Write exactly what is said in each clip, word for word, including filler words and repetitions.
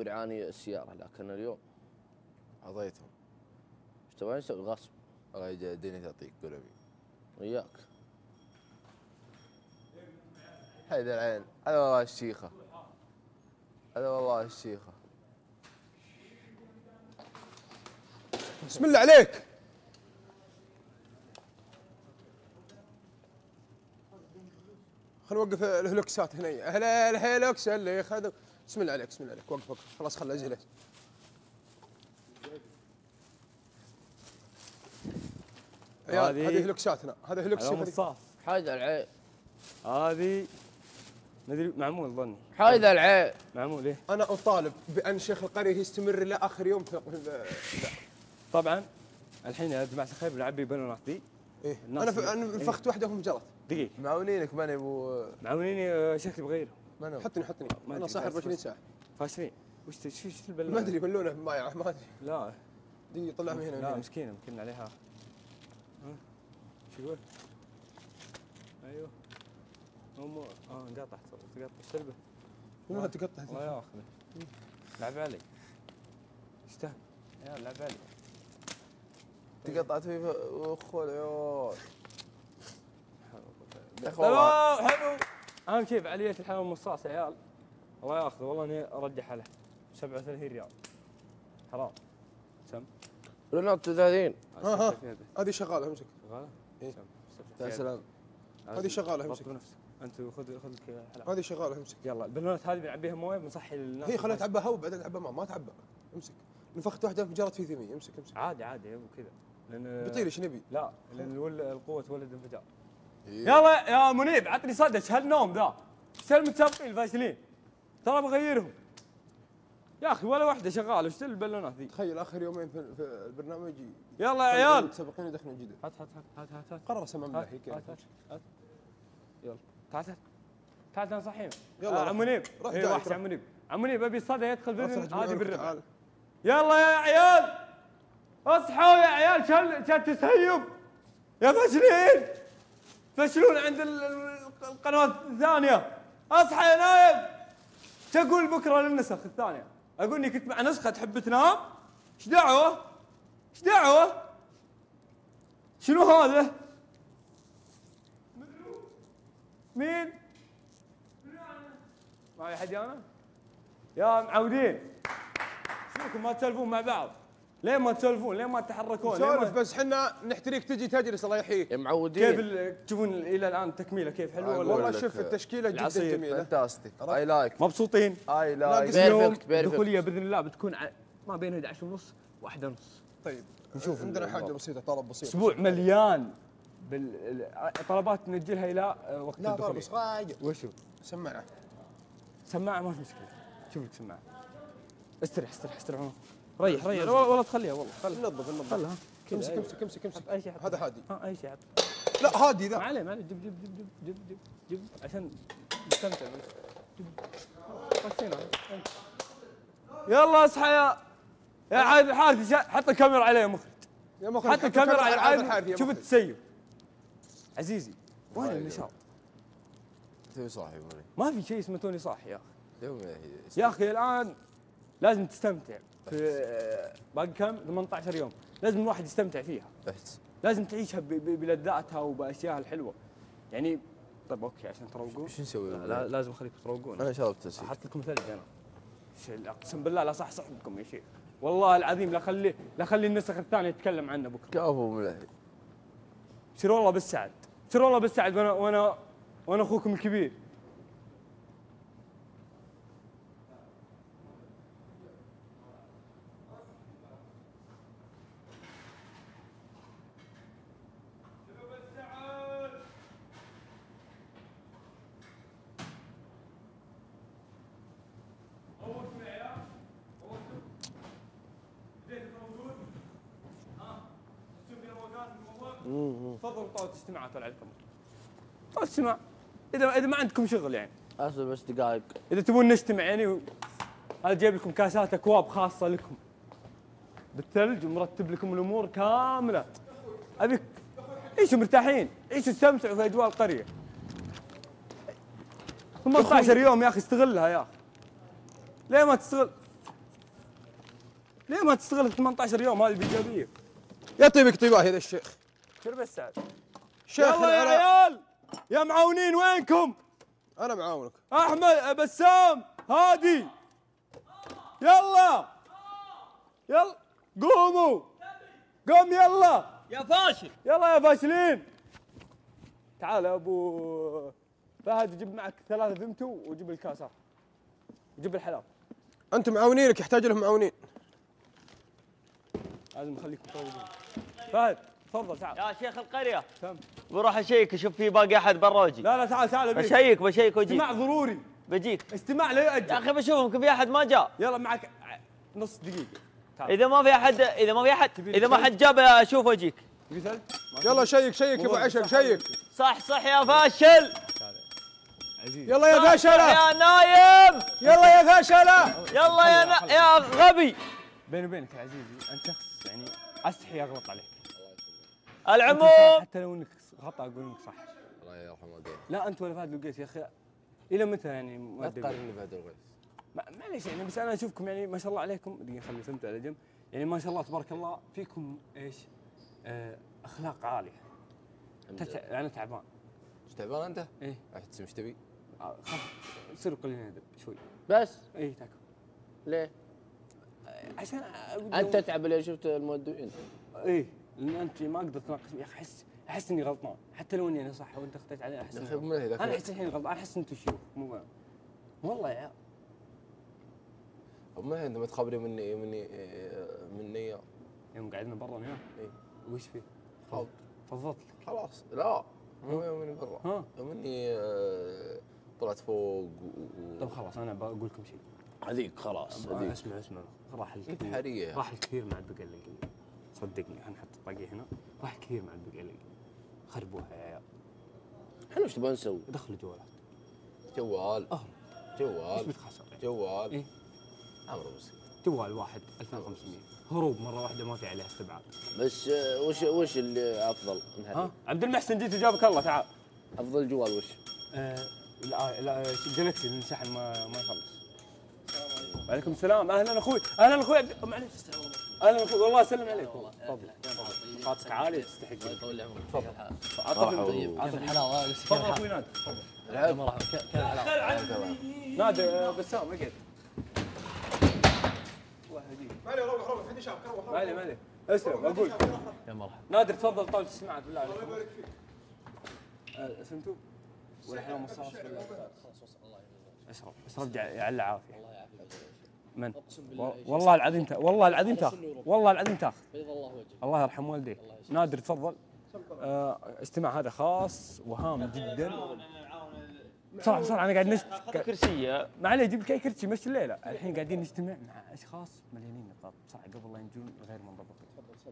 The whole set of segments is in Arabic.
يعاني السياره، لكن اليوم عطيتهم. ايش تبغى نسوي؟ غصب. الله يجديني تعطيك قول ابي. وياك. هيدا العين، هذا والله الشيخه. هذا والله الشيخه. بسم الله عليك. خلينا نوقف الهلوكسات هنا. اهلا الهلوكس اللي خذوا. بسم الله عليك بسم الله عليك. وقف وقف خلاص خله اجلس. عيال هذه هلوكساتنا. هذا هلوكس مصاص. حايدة العين. هذه ندري معمول ظني. حايدة العين. معمول ايه؟ انا اطالب بان شيخ القريه يستمر الى اخر يوم في طبعا الحين يا جماعه الخير بنعبي بالونات دي. ايه انا ف... انا نفخت واحده وهم جرت. دقيقه. معاونينك من ابو معاونيني شكلي بغيره. من حطني حطني انا صاحي أربعة وعشرين ساعه. فاشلين. وش وش وش البلونه؟ ما ادري بلونه مايعه ما ادري. لا دقيقه طلع من هنا. لا مسكينه يمكن عليها. ها شو يقول؟ ايوه هم اه انقطعت تقطع السلبه. ما تقطع الله ياخذه. لعب علي. اشتهى يا لعب علي. تقطعت فيه اخو العيون. حلو حلو. اهم شيء فعاليه الحيوان المصاص يا عيال. الله ياخذه والله اني ارجح له سبعة وثلاثين ريال. حرام. سم. بلونات ثلاثين. ها ها هذه شغاله امسك. شغاله؟ اي. يا سلام. هذه شغاله امسك. انت خذ خذ لك حلقه. هذه شغاله امسك. يلا البلونات هذه بنعبيها مويه بنصحي للناس. هي خليها تعبى هواء بعدين تعبى ماء ما تعبى. امسك. نفخت واحده جرت في ثمي. امسك امسك. عادي عادي وكذا. لان بيطير ايش نبي؟ لا لان القوه تولد انفجار. يلا يا منيب عطني صدش هالنوم ذا. ايش المتسابقين الفاشلين؟ ترى بغيرهم. يا اخي ولا واحده شغاله ايش البالونات ذي؟ تخيل اخر يومين في البرنامج. يلا يا عيال المتسابقين يدخلون جديد. هات هات هات هات هات قرر سمع الله هيك. هات هات يلا تعال تعال تعال تعال صحينا. يلا عم منيب. اي وحش عم منيب. عم منيب ابي الصدى يدخل باذن هذه بالربع. يلا يا عيال اصحوا يا عيال شل شل تسيب يا فاشلين فشلون عند القنوات الثانيه. اصحى يا نايم. تقول بكره للنسخ الثانيه. اقول اني كنت مع نسخه تحب تنام. ايش دعوه؟ ايش دعوه؟ شنو هذا؟ مين؟ معي احد انا؟ يا معودين شوفكم ما تسولفون مع بعض. ليه ما تسولفون؟ ليه ما تتحركون؟ نسولف بس حنا نحتريك تجي تجلس الله يحييك. يا معودين. كيف تشوفون الى الان التكميله كيف حلوه ولا؟ والله شوف التشكيله جدا جميله. فانتاستيك. اي لايك. مبسوطين؟ اي لايك. بيرفكت بيرفكت. دخوليه باذن الله بتكون ما بين احد عشر ونص واحدة ونص. طيب نشوف عندنا حاجه بسيطه طلب بسيط. اسبوع مليان بالطلبات نجلها الى وقت لا الدخول. لا بس رايق. وشو؟ سماعه. سماعه ما في مشكله. شوف لك سماعه. استرح استرح استرح ريح ريح والله تخليها والله خليها. نظف نظف. خلها امسك امسك امسك امسك. اي شيء هذا هادي. اه اي شيء حط. لا هادي ذا. ما عليه ما عليه جيب جيب جيب جيب جيب جيب عشان نستمتع. خشينا. يلا اصحى يا يا عايد الحارثي حط الكاميرا عليه يا مخرج. يا مخرج حط الكاميرا على عايد. شوف التسيب. عزيزي وين النشاط؟ توي صاحي ولي. ما في شيء اسمه توني صاحي يا اخي. يوم يا اخي الان لازم تستمتع في باقي كم ثمانية عشر يوم لازم الواحد يستمتع فيها. بحت. لازم تعيشها بلذاتها وباشياءها الحلوه. يعني طيب اوكي عشان تروقون. ايش نسوي؟ لا لازم اخليكم تروقون. انا شربت تسيب. احط لكم ثلج انا. شيء اقسم بالله لا صح صح بكم يا شيخ. والله العظيم لا خلي لا خلي النسخ الثانيه يتكلم عنه بكره. كفو ملهي. سير والله بالسعد. سير والله بالسعد وانا وانا وانا اخوكم الكبير. تفضلوا طاولة اجتماعات ولا عليكم. طاولة اجتماع. إذا إذا ما عندكم شغل يعني. اصبر بس دقائق. إذا تبون نجتمع يعني و... أنا جايب لكم كاسات أكواب خاصة لكم. بالثلج ومرتب لكم الأمور كاملة. أبيك عيشوا مرتاحين، عيشوا استمتعوا في أجواء القرية. ثمانية عشر يوم يا أخي استغلها يا أخي. ليه ما تستغل؟ ليه ما تستغل ثمانية عشر يوم هذه بايجابيه؟ يا طيبك طيباه هذا الشيخ. شرب السعد. شيخ يلا يا العراق. عيال يا معاونين وينكم؟ انا معاونك. احمد بسام هادي يلا يلا قوموا قوم يلا يا فاشل. يلا يا فاشلين. تعال يا ابو فهد جيب معك ثلاثة فيمتو وجيب الكاسات وجيب الحلاب. انتم معاونينك يحتاج لهم معاونين. لازم نخليكم تروقون. فهد تفضل تعال. يا شيخ القريه تم. بروح اشيك اشوف في باقي احد برا واجي. لا لا تعال تعال بيك. بشيك بشيك واجيك. استماع ضروري. بجيك استماع لا يا يؤجل. اخي بشوف يمكن في احد ما جاء. يلا معك نص دقيقة. تعال. اذا ما في احد اذا ما في احد تبي اذا ما تسوي؟ حد جاب اشوف واجيك. تبي ثلج؟ يلا شيك شيك يا ابو عشق شيك. صح صح يا فاشل. عزيز. يلا يا صح صح فاشله. يا نايم. يلا يا فاشله. يلا يا نا... يا غبي. بيني وبينك يا عزيزي انت شخص يعني استحي اغلط عليك. العموم حتى لو انك خطا اقول انك صح. الله يرحم والديك. لا انت ولا فهد لقيت يا اخي الى متى يعني لا مؤدبين؟ تقارني بهذا الغيث. ما- معليش يعني بس انا اشوفكم يعني ما شاء الله عليكم. دقيقه خلي سمت على جنب. يعني ما شاء الله تبارك الله فيكم ايش؟ آه اخلاق عاليه. تتع... انا تعبان. ايش تعبان انت؟ ايه احتسم ايش تبي؟ آه، خف صيروا قليلين ادب شوي. بس ايه تاكل. ليه؟ عشان أقول انت لهم- تتعب اللي شفت المؤدبين. ايه لان انت ما اقدر تناقش يا اخي احس احس اني غلطان حتى لو اني انا صح وانت اخطيت علي احس يا إني اخي غلطان. من ذاك انا احس الحين غلطان. انا احس انتم شيوخ مو والله يا عيال. ما انت ما تخبري مني مني مني يوم قعدنا برا وياه اي وش فيه؟ خلاص فضلت لك. خلاص لا مو يوم اني برا ها يوم اني آه، طلعت فوق و- طب خلاص انا بقول لكم شيء. هذيك خلاص آه، هذيك. اسمع اسمع راح انت الكثير حريه. راح الكثير مع البقيه اللي صدقني حنحط الطاقيه هنا. راح كثير مع البقيه اللي خربوها يا عيال. احنا وش تبغى نسوي؟ دخلوا جوالات جوال اهرب. ايش جوال بتخسر يعني؟ جوال ايه عمرو مسكين. جوال واحد ألفين وخمسمية هروب مره واحده ما في عليها استبعاد. بس آه، وش وش اللي افضل؟ ها عبد المحسن جيت وجابك الله تعال. افضل جوال وش؟ آه لا لا جالكسي لان الشحن ما ما يخلص. وعليكم السلام اهلا اخوي اهلا اخوي عبد- معليش اهلا اخوي والله اسلم عليك والله تفضل تفضل صوتك عالي تستحق طول عمرك. تفضل كيف عطف طيب عطف كيف الحلاوه؟ بس كيف تفضل الحال؟ اخوي نادي كيف مرحبا كيف الحلاوه؟ نادي آه، بسام اقعد. الله يهديك ما عليه روح روح حد شاف روح ما علي ما علي اسلم اقول يا مرحبا. نادر تفضل طاولة السماعات بالله عليك. الله يبارك فيك. فهمتوا؟ ولا احنا مصاص ولا اشرب اشرب يعلى عافيه. الله يعافيك. من؟ اقسم بالله و- والله العظيم تا- والله العظيم تاخذ والله العظيم تاخذ. بيض الله وجهك. الله يرحم والديك. نادر تفضل. آه استماع هذا خاص وهام جدا. بسرعه بسرعه انا قاعد نست كرسيه ما عليه جيب لك اي كرسي مشي الليله. الحين قاعدين نجتمع مع اشخاص مليانين نقاط بسرعه قبل لا ينجون غير منضبطين.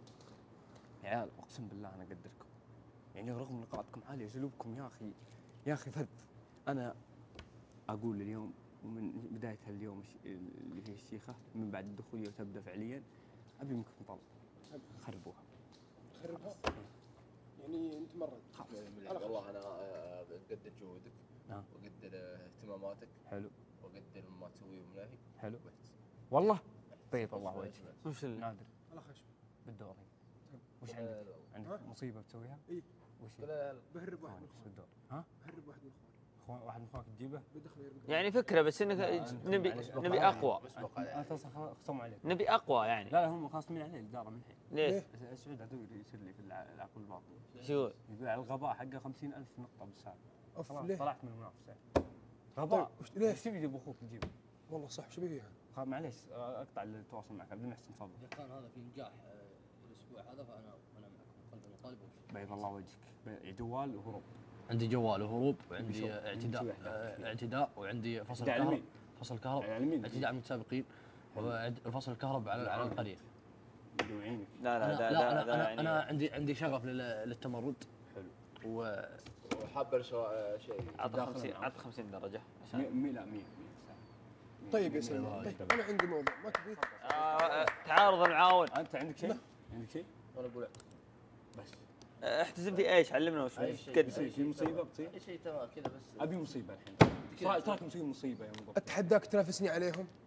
يا عيال اقسم بالله انا اقدركم. يعني رغم نقاطكم عاليه اسلوبكم يا اخي يا اخي فذ. انا اقول اليوم ومن بدايه هاليوم الش- اللي فيه الشيخه من بعد الدخوليه وتبدا فعليا ابي منكم طلب خربوها. خربها. يعني انت مرة والله انا آه، اقدر جهودك نعم. واقدر آه، اهتماماتك حلو واقدر ما تسويه ومناهي حلو بس. والله بيض الله وجهك. وش ال- نادر الله خشم. بالدوري وش عندك؟ عندك مصيبه بتسويها؟ اي وش هي؟ لا لا بهرب واحد من وش بالدور؟ ها؟ بهرب واحد من اخواني. اخوان واحد من اخوانك تجيبه؟ بدخل يرقد. يعني فكره بس انك نبي نبي اقوى انت اصلا خصموا عليك. نبي اقوى يعني. لا لا هم خاصمين عليه الاداره من الحين. ليه؟ سعود عدوي يصير لي في الع- العقل الباطن. شو يقول؟ يقول على الغباء حقه خمسين ألف نقطه بالساعه. اوف خلاص ليه؟ طلعت من المنافسه. غباء. طيب، وش- ليه؟ ايش تبي تجيب اخوك تجيبه؟ والله صح شو بي فيها؟ خلاص معليش اقطع التواصل معك عبد المحسن تفضل. اذا كان هذا في نجاح آه، الاسبوع هذا فانا انا معكم قلبا وقالبا. بيض الله وجهك. بي- جوال وهروب. عندي جوال وهروب وعندي بيسوي- اعتداء بيسوي آه، اعتداء وعندي فصل اعتداء على كهرب مين؟ فصل كهرب على مين؟ اعتداء من المتسابقين وفصل الكهرب على على القريه. الله يعينك. لا لا انا لا لا لا انا لا انا, يعني أنا عندي عندي شغف لل- للتمرد. حلو. و وحاب شيء شيء عطى خمسين عطى خمسين درجه عشان مي مي- لا مية طيب يا سلمان طيب انا عندي موضوع ما تبي؟ آه، تعارض المعاون. انت عندك شيء؟ عندك شيء؟ انا اقول بس آه، احتزم في ايش؟ علمنا وش أي وش شيء. تقدم. يصير في مصيبه بتصير؟ اي شيء تمام كذا بس ابي مصيبه الحين. ترى تراك مسوي مصيبه يا مضبوط. اتحداك تنافسني عليهم.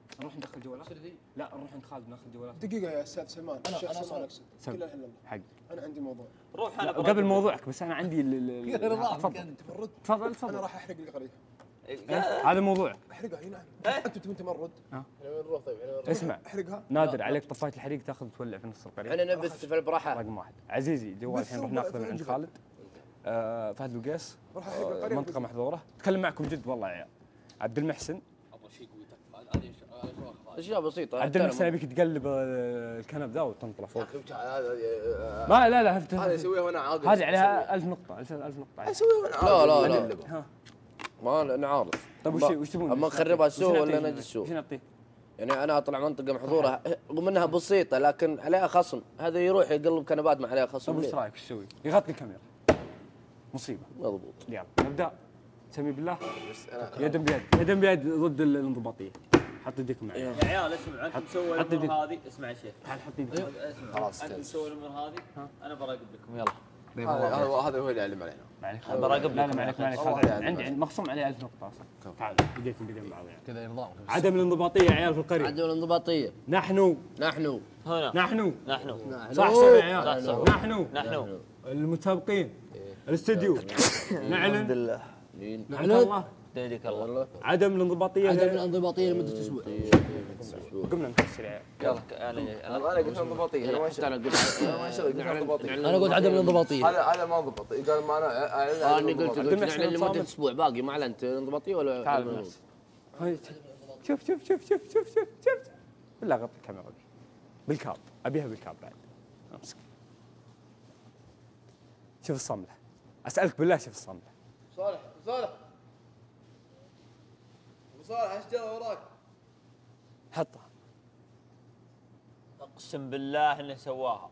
نروح ندخل جوالات؟ لا نروح عند خالد ناخذ جوالات. دقيقه يا استاذ سلمان أنا- الشيخ أنا سلمان صار- اقصد سم. كل اهل الله حق انا عندي موضوع روح انا قبل موضوعك بس انا عندي ال- ال- ال- رضا تفضل انت تفرد تفضل انا تفضل راح احرق القريه هذا موضوعك. احرقها اي نعم إيه؟ انت تبي انت ما نرد احنا وين نروح طيب؟ احنا وين نروح؟ اسمع احرقها نادر عليك طفايه الحريق تاخذ تولع في نص القريه. احنا نبث في البراحه. رقم واحد عزيزي جوال الحين نروح ناخذه من عند خالد. آه فهد القيس راح احرق آه القريه منطقه محظوره. اتكلم معكم جد والله يا عيال. عبد المحسن ابغى شيء قوي تكفى هذه هذه شو اخذ اشياء بسيطه. عبد المحسن ابيك تقلب آه، الكنب ذا وتنطله فوق. هذا ما لا لا هفت- هذا اسويه وانا عاقل. هذه عليها ألف نقطة ألف ألف نقطة. اسويه وانا عاقل. لا لا لا أقلبه. ها ما نعارض. طيب وش وش تبون؟ اما نخربها السوق ولا نجي السوق؟ وش نعطيه؟ يعني انا اطلع منطقه محظوره رغم انها بسيطه لكن عليها خصم، هذا يروح يقلب كنبات ما عليها خصم. طيب وش ليه؟ رايك وش تسوي؟ يغطي الكاميرا. مصيبة. مضبوط. يلا نبدأ. سمي بالله. يدا بيد يدا بيد ضد الانضباطية. حط يديكم معي. يا عيال اسمعوا انتم سووا حط يدك. الامور هذه اسمع يا شيخ تعال حط يديك. اسمع خلاص انتم تنس. سووا الامور هذه انا براقب لكم يلا هذا هذا هذا هو اللي يعلم علينا. ما عليك. براقب لا لا لكم ما عليك ما عليك. والله هذا يعني عندي ما عندي مخصوم عليه ألف نقطة أصلا. تعال يديكم بيدين بعض يعني. كذا نظام عدم الانضباطية يا عيال في القرية. عدم الانضباطيه. نحن نحن هنا نحن نحن صح سمع يا صح، عيال. صح. نحن نحن المتسابقين الاستديو نعلن لله. عبد الله يهديك الله عدم الانضباطية عدم الانضباطيه لمده اسبوع قمنا نكسر يا عيال. يلا ك- انا انا قلت انضباطيه انا ما حتى انا قلت انا ما اشتغل قلت انضباطيه. انا قلت عدم الانضباطيه هذا هذا ما ضبط قال ما انا انا قلت عبد قلت المحسن نعلن لمده صامت. اسبوع باقي ما اعلنت انضباطيه ولا تعال ولا- بالناس. هاي شوف شوف شوف شوف شوف شوف شوف بالله غطي الكاميرا دي بالكاب ابيها بالكاب بعد امسك شوف الصمله اسالك بالله شوف الصمله صالح صالح ابو صالح اشجره وراك. حطها اقسم بالله انه سواها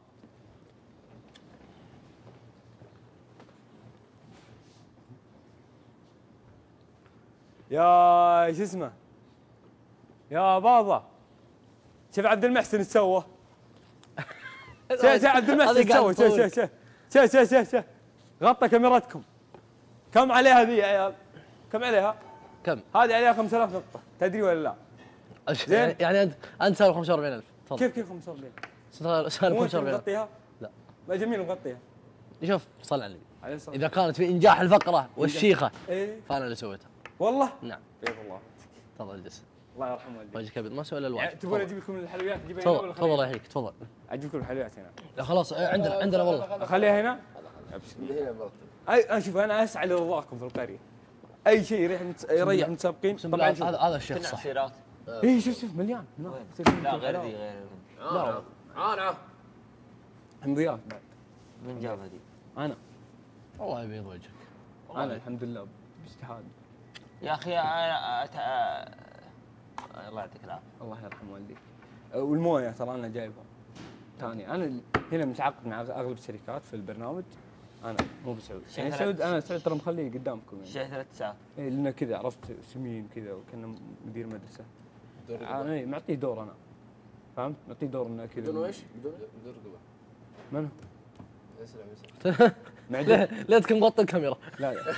يا شو اسمه يا باضة شوف عبد المحسن ايش سوى شوف شوف عبد المحسن ايش سوى شوف شوف شوف شوف شوف شوف شوف غطى كاميرتكم كم عليها ذي يا عيال كم عليها كم؟ هذه عليها خمسة آلاف نقطة تدري ولا لا زين. يعني انت انت سالب خمسة وأربعين ألف تفضل كيف كيف خمسة وأربعين سالب مو خمسة انت وأربعين ألف مغطيها لا. ما جميل مغطيها شوف صل على النبي عليه الصلاة اذا كانت في انجاح الفقره والشيخه ايه فانا اللي سويتها والله نعم بيض الله تفضل اجلس الله يرحم والديك وجهك ابيض ما سوي الا يعني الواجب تبون تفضل اجيب لكم الحلويات تجيبها هنا ولا تفضل تفضل خليها؟ يحييك تفضل اجيب لكم الحلويات هنا لا خلاص عندنا عندنا والله اخليها هنا هنا مرتب. اي أنا شوف انا اسعى لرضاكم في القريه اي شيء يريح متس... يريح متسابقين اقسم بالله طبعا شوف هذا هذا الشيخ كنا صح سيرات اي شوف شوف مليان هناك. لا غير ذي غير ذي لا عانى حمضيات بعد من جاب هذي انا والله يبيض وجهك انا الحمد لله باجتهاد يا اخي انا أت... الله يعطيك العافيه الله يرحم والديك أه، والمويه ترى انا جايبها ثاني انا هنا متعاقد مع اغلب الشركات في البرنامج انا مو بسعود يعني شيء سعود انا سعود ترى مخليه قدامكم يعني شيء ثلاث ساعات إيه لانه كذا عرفت سمين كذا وكنا مدير مدرسه انا إيه، معطيه دور انا فهمت معطيه دور انه كذا بدون ايش؟ بدون بدون رقبه. منو؟ يسلم يسلم. معدل لا تكون مغطي الكاميرا لا لا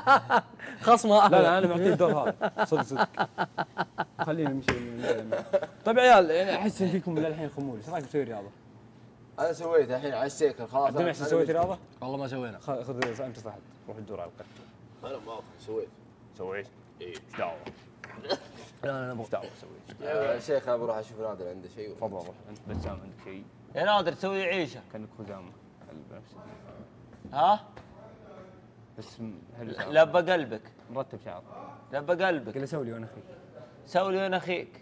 خصمه لا لا انا معطيه الدور هذا صدق صدق خلينا نمشي من- طيب عيال يعني احس ان فيكم للحين خمول ايش رايكم نسوي رياضه؟ انا سويت الحين على السيكل خلاص. عبد المحسن سويت رياضه؟ والله ما سوينا خ- خذ انت صحت روح الدور على القريه انا ما سويت. سويت؟ اي ايش دعوه؟ لا لا نبغى ايش دعوه سويت؟ يا شيخ انا بروح اشوف نادر عنده شيء. تفضل روح انت بسام عندك شيء يا نادر تسوي عيشه كانك خزامه بنفس ها بس م- حلو شعر. لبى قلبك مرتب شعر لبى قلبك قل اسوي لي وانا اخيك سوي لي وين اخيك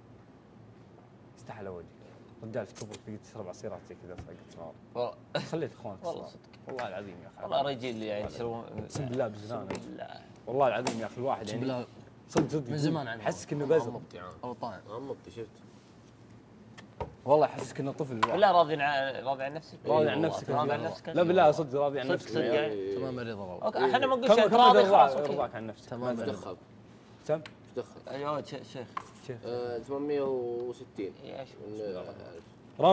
استحى وجهك رجال كبر تقدر تشرب عصيرات زي كذا صقت صغار والله خليت اخوانك والله الصغار. صدق. والله العظيم يا اخي والله رجال يعني يشربون اقسم بالله بزنانه لا والله العظيم يا اخي الواحد اقسم يعني بالله صدق صدق من زمان عنه. حسك انه بزر او طاعن عمقت شفت. والله حسك انه طفل الواحد. بالله راضي عن راضي عن نفسك راضي عن والله. نفسك راضي أنت. عن نفسك لا بالله صدق راضي عن صدق نفسك صدق يعني تمام الرضا والله اوكي احنا ما نقول كم شيء كم راضي مدى خلاص رضاك اوكي رضاك عن نفسك تمام ايش الرضا دخل؟ سم ايش دخل؟ ايوه ش- شيخ شيخ آه، ثمانمئة وستين. يا ايش من ألف.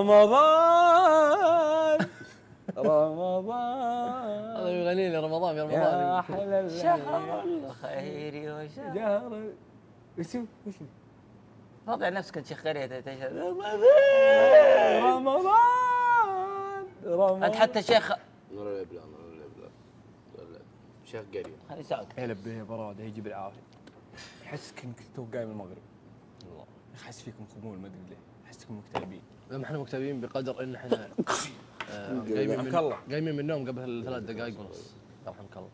رمضان هذا رمضان يغني لي رمضان يا يا رمضان احلى شهر الليل الخير وشهر جهر وشو وشو وضع نفسك يا شيخ قريه تشهد رمضان رمضان انت حتى شيخ نور الابلة نور الابلة شيخ قرية. خلي سعود يا لبيه براده يجيب العافيه. يحسك انك تو قايم من المغرب. والله احس فيكم خمول ما ادري ليه، احسكم مكتئبين. ما احنا مكتئبين بقدر ان احنا آه، قايمين يرحمك من الله. قايمين من النوم قبل ثلاث دقائق ونص. يرحمك الله.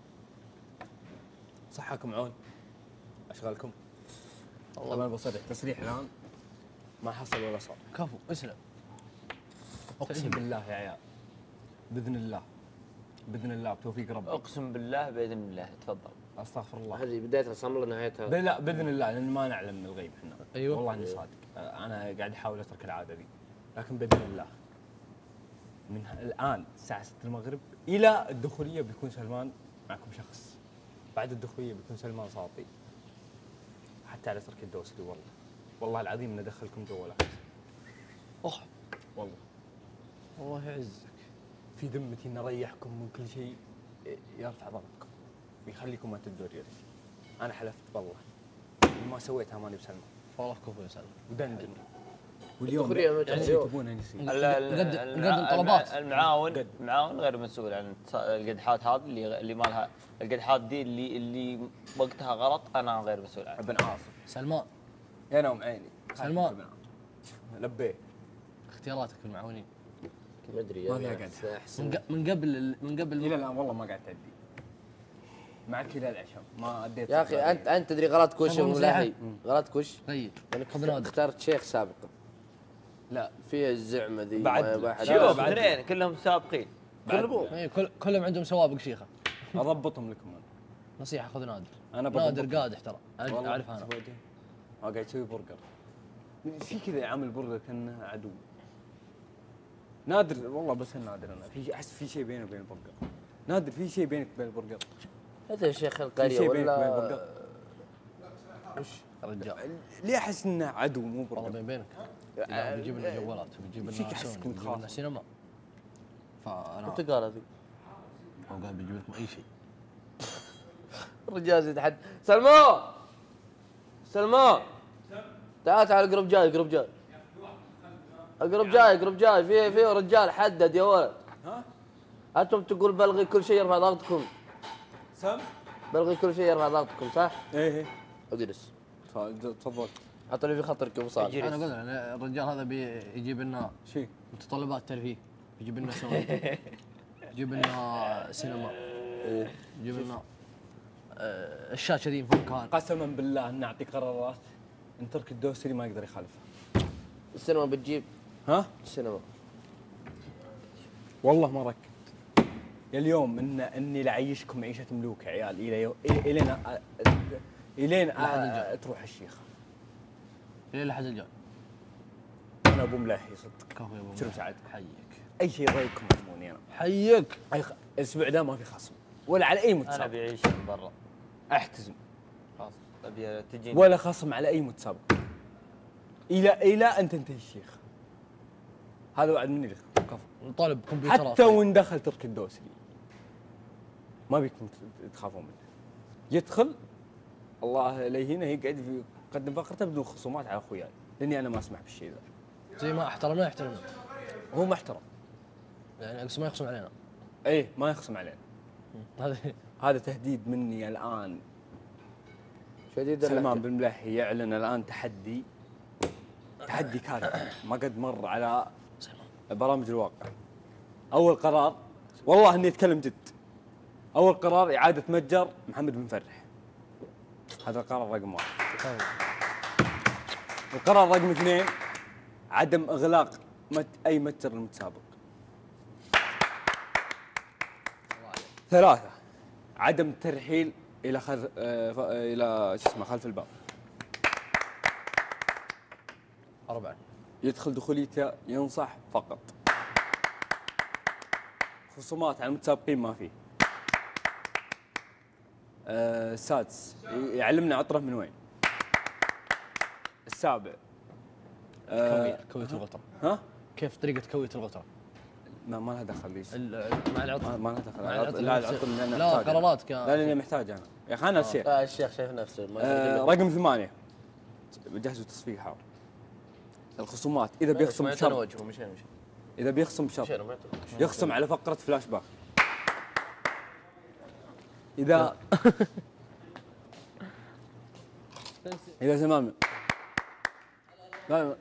صحاكم عون اشغالكم. والله ما بصرح تصريح الان ما حصل ولا صار. كفو اسلم. اقسم بالله يا عيال باذن الله باذن الله بتوفيق ربي. اقسم بالله باذن الله تفضل. استغفر الله. هذه بدايتها صملة نهايتها. ب- لا باذن الله لان ما نعلم الغيب احنا. أيوة. والله اني صادق. آه، انا قاعد احاول اترك العاده ذي لكن باذن الله من ه- الان الساعه ستة المغرب الى الدخوليه بيكون سلمان معكم شخص. بعد الدخوليه بيكون سلمان ساطي. حتى على ترك الدوسري والله والله العظيم ان ادخلكم جوالات. اخ والله الله يعزك. في ذمتي ان اريحكم من كل شيء يرفع ضغطكم ويخليكم ما تدوا ريالي. انا حلفت بالله إني ما سويتها ماني بسلمان والله كفو يا سلام. ودندن واليوم الدخولية ما يعني تحسب. تبون نسي. ال- ال- نقدم- المع- نقدم طلبات. المعاون قدم. المعاون غير مسؤول عن التص- القدحات هذه اللي اللي مالها القدحات دي اللي اللي وقتها غلط انا غير مسؤول عنها. ابن عاصم سلمان يا نوم عيني سلمان. لبيه اختياراتك في المعاونين ما ادري ما فيها يعني قدح. احسن. من, ق- من قبل ال- من قبل الى الان والله ما قاعد تعدي معك الى العشاء ما اديت. يا اخي انت انت تدري غلطك وش والله ملاهي غلطك وش؟ طيب انك خذ نادر. اخترت شيخ سابقا لا فيها الزعمه ذي بعد ما يباح شوف أحد. بعد- اثنين كلهم سابقين. كلهم إيه، كل كلهم عندهم سوابق شيخه. اضبطهم لكم انا. نصيحه خذ نادر. انا نادر بضبطهم. قادح ترى أعرف- والله اعرف انا. تفوتين. هو قاعد يسوي برجر في كذا عامل برجر كانه عدو. نادر والله بس نادر انا في احس في شيء بيني وبين البرجر. نادر في شيء بينك وبين البرجر. هذا شيخ في القريه شيء بينك وبين ولا البرجر. رجال ليه احس انه عدو مو والله برجر؟ بيني وبينك. لا، بيجيب لنا جوالات وبيجيب فيك لنا أحس سوني كنت وبيجيب لنا خاف. سينما. فانا انت قال هذه هو قال بيجيب لكم اي شيء. الرجال زي تحد سلمان سلمان تعال تعال قرب جاي قرب جاي قرب جاي قرب جاي في في رجال حدد يا ولد. ها؟ انتم تقول بلغي كل شيء يرفع ضغطكم. سم؟ بلغي كل شيء يرفع ضغطكم صح؟ ايه ايه اجلس تفضل. اعطوني في خاطرك وصال. اجلس. انا قلت لك الرجال هذا بيجيب لنا شيء متطلبات ترفيه. بيجيب لنا سوني. بيجيب لنا سينما. بيجيب لنا آه، الشاشه ذي فوق قسما بالله ان اعطي قرارات ان ترك الدوسري ما يقدر يخالفها. السينما بتجيب ها؟ السينما والله ما ركبت. يا اليوم ان اني لعيشكم عيشه ملوك يا عيال الى يوم الين أ- الين أ- تروح الشيخه. الى لحد الجاي. انا ابو ملاحي صدق. كفو يا ابو شنو مهدي. سعادتك؟ حيك اي شيء رايكم يهموني انا. حيك. أي خ... الاسبوع ده ما في خصم ولا على اي انا متسابق. بعيش من برا احتزم خلاص ابي تجيني. ولا خصم على اي متسابق الى الى ان تنتهي الشيخ. هذا وعد مني لكم. كفو نطالب بكمبيوترات. حتى وان دخل ترك الدوسري ما بيكم ت- تخافون منه. يدخل الله لا يهينه يقعد في يقدم فقرته بدون خصومات على اخوياي لاني انا ما اسمح بالشيء ذا. زي ما احترمنا يحترمنا. هو محترم. يعني اقصد ما يخصم علينا. ايه ما يخصم علينا. هذا هذا تهديد مني الان. شديد سلمان اللهجة. بن ملحي يعلن الان تحدي تحدي كارثي ما قد مر على برامج الواقع. اول قرار والله اني اتكلم جد. اول قرار اعاده متجر محمد بن فرح. هذا القرار رقم واحد. القرار رقم اثنين عدم اغلاق مت اي متجر المتسابق. ثلاثة عدم الترحيل الى خلف آه ف- آه الى شو اسمه خلف الباب. أربعة. يدخل دخوليته ينصح فقط. خصومات على المتسابقين ما فيه. آه، السادس ي- يعلمنا عطره من وين. السابع آه، كوية كوية الغطرة. ها؟ كيف طريقة كوية الغطرة؟ ما ما لها دخل ليش؟ ال- مع العطر. ما ما لها دخل. مع العط- العطر لا نفسه. العطر اللي انا لا محتاج. قراراتك لا يا لاني محتاج انا. يا اخي انا الشيخ. لا الشيخ شايف نفسه ما آه، يدري. رقم ثمانية بجهزوا تصفيق حار. الخصومات اذا بيخصم ما يعطينا بشرط، وجهه مشينا مشينا اذا بيخصم بشرط مشينا ما يعطينا. يخصم على فقره فلاش باك. اذا اذا زمام لا لا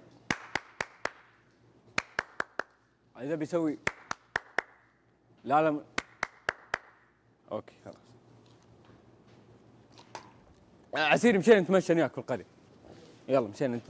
اذا بيسوي لا لا اوكي خلاص. عسيري مشينا نتمشى وياك في القريه. يلا مشينا